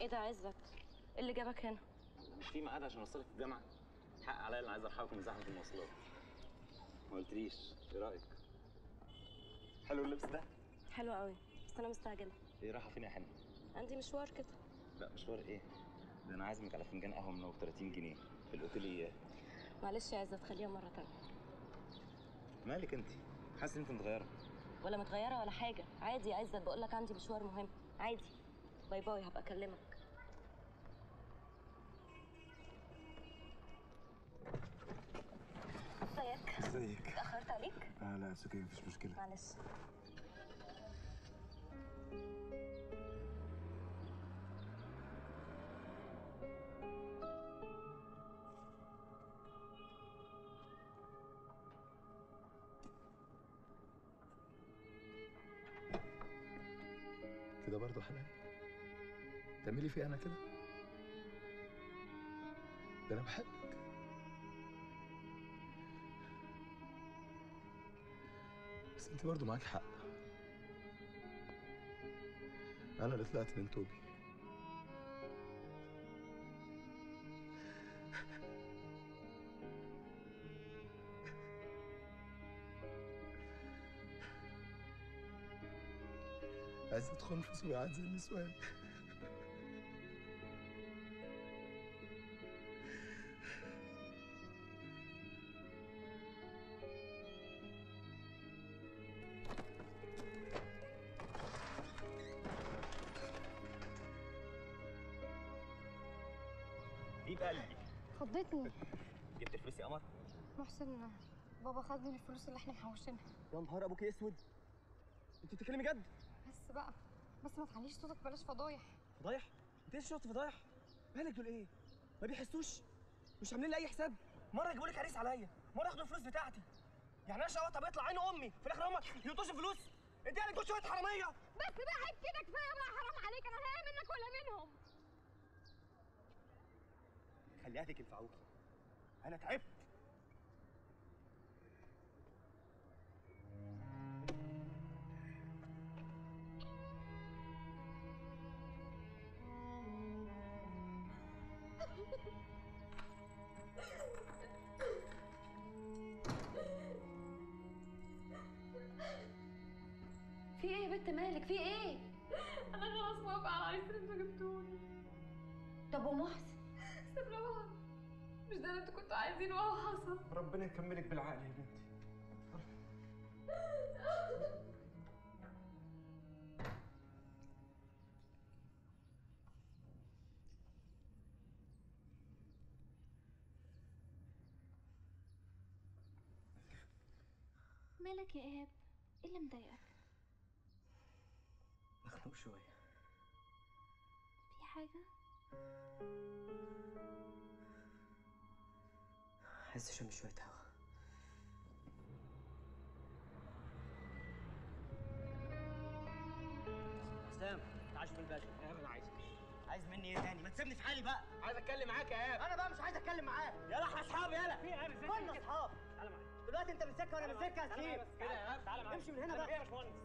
ايه ده عزت؟ ايه اللي جابك هنا؟ مش في ميعاد عشان اوصلك الجامعه؟ حق عليا اللي عايز ارحمكم من زحمه المواصلات. ما قلتليش ايه رايك؟ حلو اللبس ده؟ حلو قوي بس انا مستعجله. ايه رايحه فين يا حنان؟ عندي مشوار كده. لا مشوار ايه؟ ده انا عازمك على فنجان قهوه من 30 جنيه في الاوتيل اياه. معلش يا عزت خليها مره تانيه. مالك انت؟ حاسه ان انت متغيره؟ ولا متغيره ولا حاجه، عادي يا عزت، بقول لك عندي مشوار مهم، عادي. باي باي، هبقى اكلمك. ازيك؟ اتاخرت عليك؟ لا سكين مفيش مشكله. معلش. كده برضه حنان؟ تعملي فيها انا كده؟ ده انا بحبك. بس انت برضه معاك حق. انا اللي طلعت من توبي. عايز ادخل في سباعات زي النسوان. دي قلبي. خضتني. جبت فلوس يا قمر؟ محسن بابا خد من الفلوس اللي احنا محوشينها. يا نهار ابوك اسود، انت بتتكلمي جد؟ بس بقى ما تعليش صوتك، بلاش فضايح. فضايح؟ انت لسه شفت فضايح؟ مالك دول ايه؟ ما بيحسوش؟ مش عاملين لي اي حساب؟ مره يجيبوا لك عريس عليا، مره ياخدوا الفلوس بتاعتي. يعني انا شقطه بيطلع عين امي، في الاخر هم يلطشوا فلوس؟ انت يعني كنت شويه حراميه. بس بقى عيب كده، كفايه بقى، حرام عليك، انا هلاقي منك ولا منهم؟ خلي اهلك ينفعوكي، انا تعبت. في ايه يا بنت، مالك؟ في ايه؟ انا خلاص موافقه على العريس اللي انتوا جبتوني. طب ومحسن؟ سيبوها، مش ده اللي انتوا كنتوا عايزينه وهو حصل. ربنا يكملك بالعقل يا بنتي. مالك يا ايهاب؟ ايه اللي مضايقك؟ مخنوق شويه. في حاجه؟ عايز اشم شويه هوا. اسلام تعال شوف الباشا. ايهاب انا عايز مني ايه تاني؟ ما تسيبني في حالي بقى. عايز اتكلم معاك يا ايهاب. انا بقى مش عايز اتكلم معاك. يلا احنا اصحاب يلا. في ايهاب ازاي؟ كنا اصحاب. تعالى معايا دلوقتي. انت من سكه وانا من سكه يا سليم. كده يا ايهاب تعالى معايا. امشي من هنا بقى. يا باشمهندس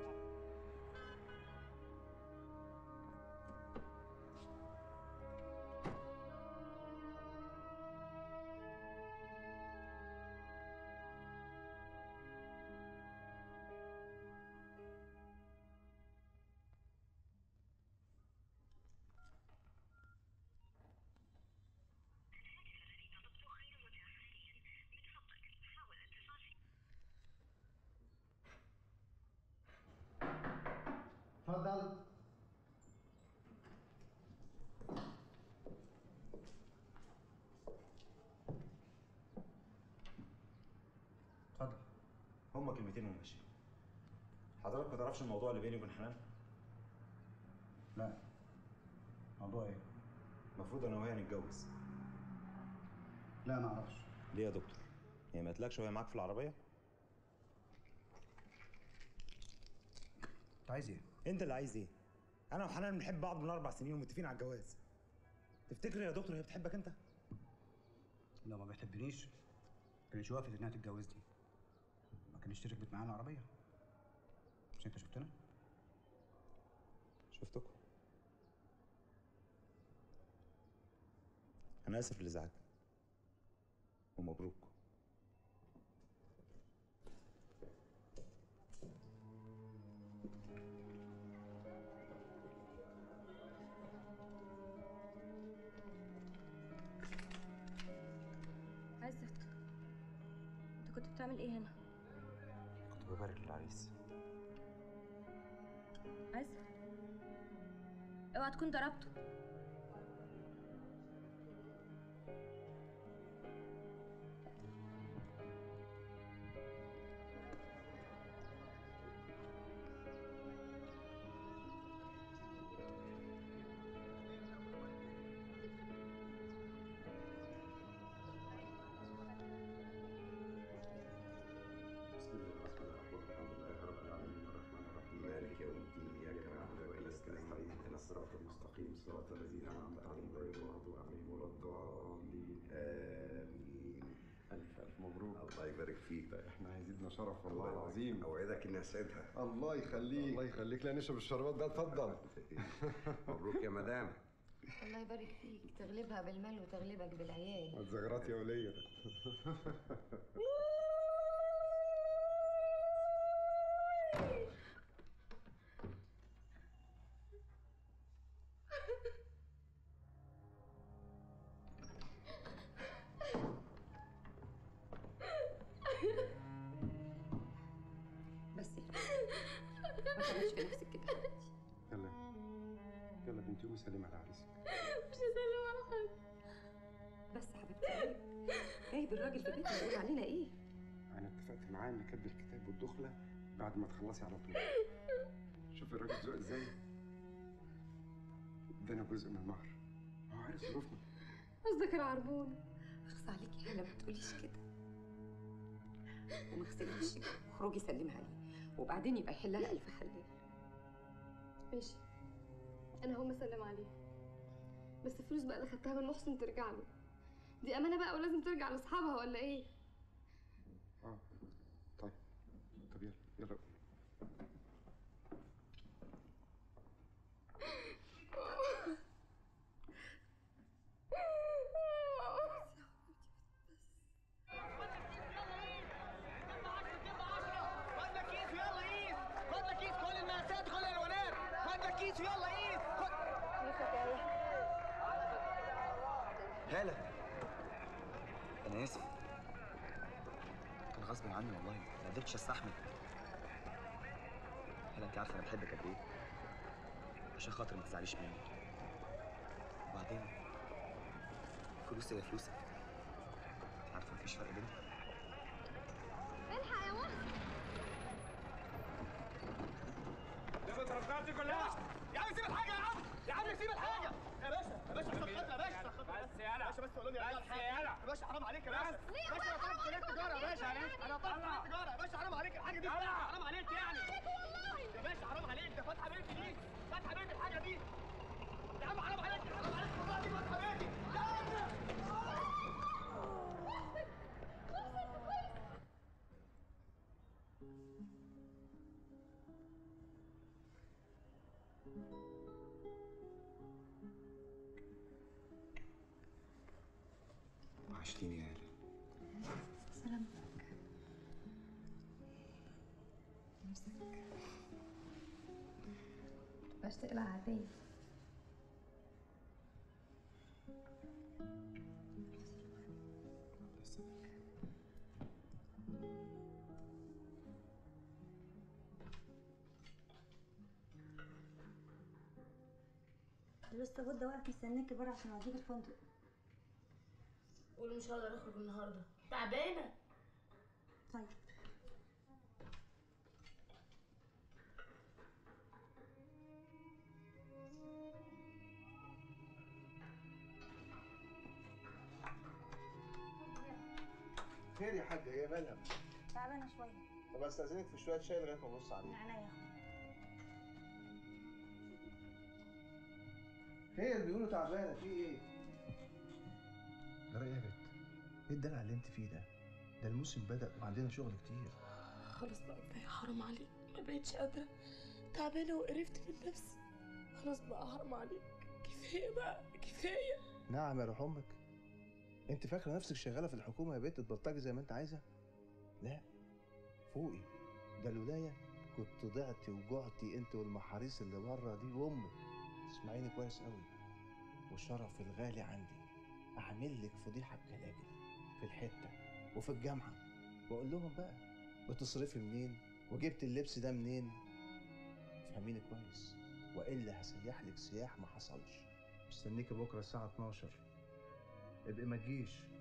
اتفضل. اتفضل. هما كلمتين وماشي. حضرتك ما تعرفش الموضوع اللي بيني وبين حنان؟ لا. موضوع ايه؟ المفروض انا وهي نتجوز. لا ما اعرفش. ليه يا دكتور؟ هي ما قالتلكش وهي معاك في العربيه؟ انت عايز ايه؟ انت اللي عايز ايه؟ انا وحنان بنحب بعض من 4 سنين ومتفقين على الجواز. تفتكر يا دكتور هي بتحبك انت؟ لو ما بتحبنيش كانتش وافقت انها تتجوزني. ما كانتش ركبت معايا العربيه. مش انت شفتنا؟ شفتكم. انا اسف اللي زعلت، ومبروك. عزت، انت كنت بتعمل ايه هنا؟ كنت ببارك للعريس. عزت، اوعى تكون ضربته. مالك يوم الدين اياك نعبد واياك نستعين اهدنا الصراط المستقيم صراط الذين انعمت عليهم غير المغضوب عليهم ولا الضالين امين. الف مبروك. الله يبارك فيك. احنا هيزيدنا شرف والله العظيم. اوعدك اني اسعدها. الله يخليك. الله يخليك. لا نشرب الشربات ده. اتفضل. مبروك يا مدام. الله يبارك فيك، تغلبها بالمال وتغلبك بالعيال. الزغرات يا وليه. بس ما تعملش في نفسك كده. يلا يلا بنتي قومي سلمي على عريسك. مش هسلم على حد. بس يا حبيبتي عيب، عيب الراجل في بيتنا يقول علينا ايه؟ انا اتفقت معاه ان كاتب الكتاب والدخله بعد ما تخلصي على طول. شوفي الراجل ذوق ازاي. ادانا جزء من المهر، هو عارف ظروفنا. قصدك العربون؟ اخص عليكي يا هلا، ما تقوليش كده. قومي اغسلي وشك واخرجي سلمي عليه، وبعدين يبقى يحلها الف حلال. ماشي، انا هقوم اسلم عليه، بس الفلوس بقى اللي خدتها من محسن ترجع له. دي امانه بقى ولازم ترجع لاصحابها ولا ايه؟ طيب يلا يلا. هالة، أنا آسف، كان غصب عني والله، ما قدرتش أستحمل. هالة أنت عارفة أنا بحبك قد إيه، عشان خاطر ما تزعليش مني. وبعدين فلوسي هي فلوسك، أنت عارفة مفيش فرق بيننا. الحق يا محسن. ده بترفعتي كلها. يا عم سيب الحاجة يا عم، يا عم سيب الحاجة. يا باشا يا باشا استخدمها يا باشا. بس يالا باشا، بس قولوا لي يا باشا حرام عليك يا باشا. باشا انا طالب كلية تجارة يا باشا. انا طالب كلية تجارة يا باشا، حرام عليك الحاجة دي. حرام عليك يعني. يا باشا حرام عليك، ده فاتحة بيتي دي، فاتحة بيتي الحاجة دي. يا عم حرام عليك، حرام عليك والله دي فاتحة بيتي. يا عم وحشتيني يا هالة. سلامتك. نفسك متبقاش تقلق عليا. لسه بودة واقف مستنيكي بره عشان اوديك الفندق. قول مش هقدر اخرج النهارده، تعبانه. طيب خير يا حاجة، هي مالها؟ تعبانة شوية. طب استأذنك في شوية شاي لغاية ما ابص عليه. عينيا يا اخويا. خير، بيقولوا تعبانة، في ايه؟ جرى ايه يا بت؟ ايه الدلع اللي انت فيه ده؟ ده الموسم بدأ وعندنا شغل كتير. خلاص بقى كفايه، حرام عليك، ما بقتش قادره، تعبانه وقرفت من نفسي. خلاص بقى حرام عليك، كفايه بقى كفايه. نعم يا روح امك، انت فاكره نفسك شغاله في الحكومه يا بنت تبلطجي زي ما انت عايزه؟ لا، فوقي. ده الولايه كنت ضعتي وجعتي انت والمحاريس اللي بره دي وامك. اسمعيني كويس قوي، والشرف الغالي عندي اعمل لك فضيحه بجلاجل في الحته وفي الجامعه، واقول لهم بقى بتصرفي منين وجبت اللبس ده منين. فهميني كويس، والا هسيح لك سياح ما حصلش. مستنيكي بكره الساعه 12. ابقي ما تجيش.